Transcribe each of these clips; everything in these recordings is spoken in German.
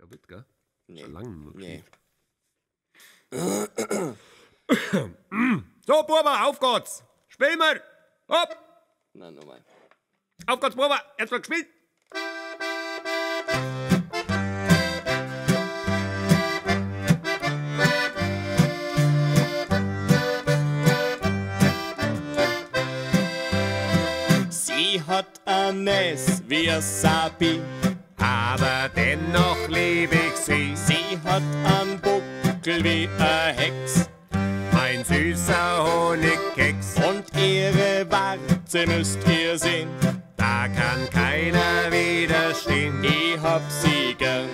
Glaub nicht, gell? Nee. Schon lange. Nee. So, Buber, auf geht's. Spiel mal. Hopp. Na, nochmal. Auf geht's, Buber. Jetzt wird gespielt. Sie hat ein Nest wie ein Sabi, Aber dennoch lieb ich sie. sie hat einen Buckel wie ein Hex Mein süßer Honigkeks. und ihre Warze müsst ihr sehen. Da kann keiner widerstehen. Ich hab sie gern,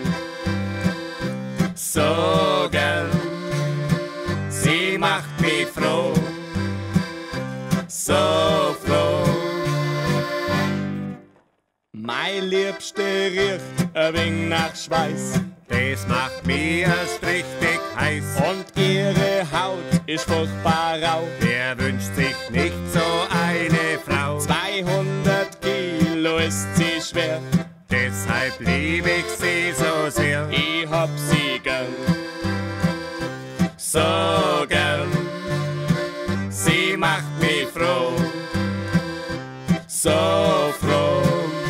so gern. Sie macht mich froh, so froh. Mein Liebste riecht ein wenig nach Schweiß Das macht mir erst richtig heiß. und ihre Haut ist furchtbar rau. Wer wünscht sich nicht so eine Frau? 200 Kilo ist sie schwer, Deshalb lieb ich sie so sehr. ich hab sie gern, so gern. Sie macht mich froh, so froh.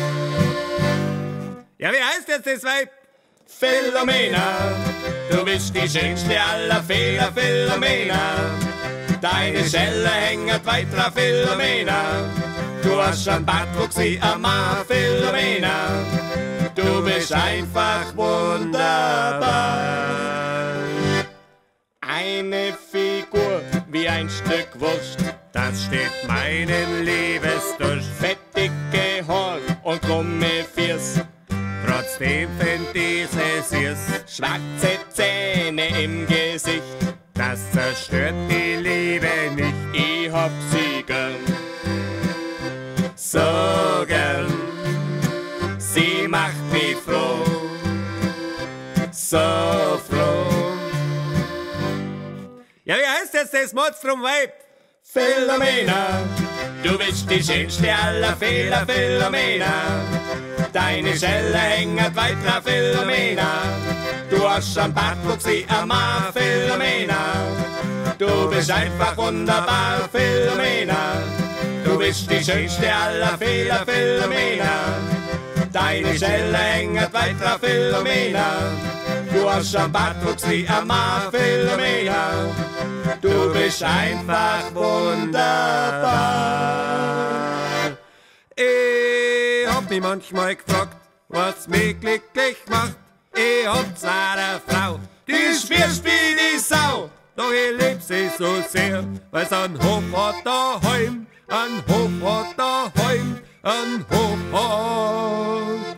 Ja, wie heißt jetzt das Weib? Philomena, du bist die schönste aller Fehler, Philomena. Deine Schelle hängt weiter, Philomena. Du hast schon Bartwuchs wie ein Mann, Philomena. Du bist einfach wunderbar. Eine Figur wie ein Stück Wurst, Das steht meinen Liebesdurst. fettige Horn und krumme Fiers. Trotzdem find diese süß. Schwarze Zähne im Gesicht, Das zerstört die Liebe nicht. ich hab sie gern, so gern. Sie macht mich froh, so froh. Ja, wie heißt jetzt das Monstrum Weib? Philomena, du bist die schönste aller Fehler, Philomena. Deine Schelle hängt weiter, Philomena. Du hast schon Bartwuchs wie ein Mann, Philomena. Du bist einfach wunderbar, Philomena. Du bist die schönste aller Fehler, Philomena. Deine Schelle hängt weiter, Philomena. Du hast schon Bartwuchs wie ein Mann, Philomena. Du bist einfach wunderbar. Ich hab mich manchmal gefragt, was mich glücklich macht. Ich hab zwar eine Frau, Die spürst wie die Sau. doch ich lieb sie so sehr, weil's an Hof hat daheim, an Hof hat daheim, an Hof hat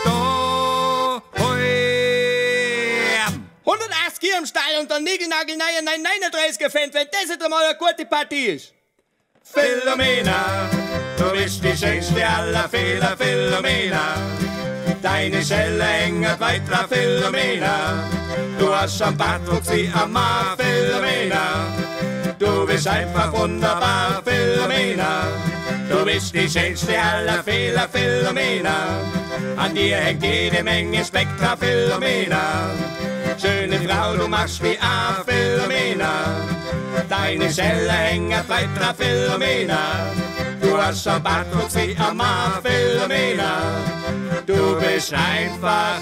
daheim. 180 im Stall und dann Nigelnagel, nein, 39 gefällt, wenn das jetzt einmal eine gute Partie ist. Philomena, du bist die schönste aller Fehler, Philomena. Deine Schelle hängt weiter, Philomena. Du hast schon Bartwuchs wie ein Mann, Philomena. Du bist einfach wunderbar, Philomena. Du bist die schönste aller Fehler, Philomena. An dir hängt jede Menge Spektra, Philomena. Schöne Frau, du machst wie a Philomena. Deine Schelle hängt weiter, Philomena. Du hast schon Bartwuchs wie ein Mann, Philomena. Du bist einfach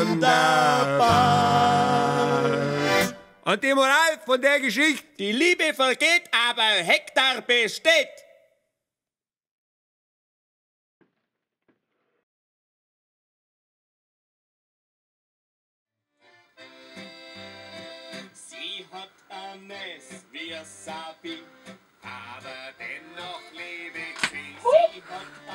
wunderbar. Und die Moral von der Geschichte? Die Liebe vergeht, aber Hektar besteht. Sie hat ein Nest wie ein Sabi, Aber dennoch lieb ich sie. sie hat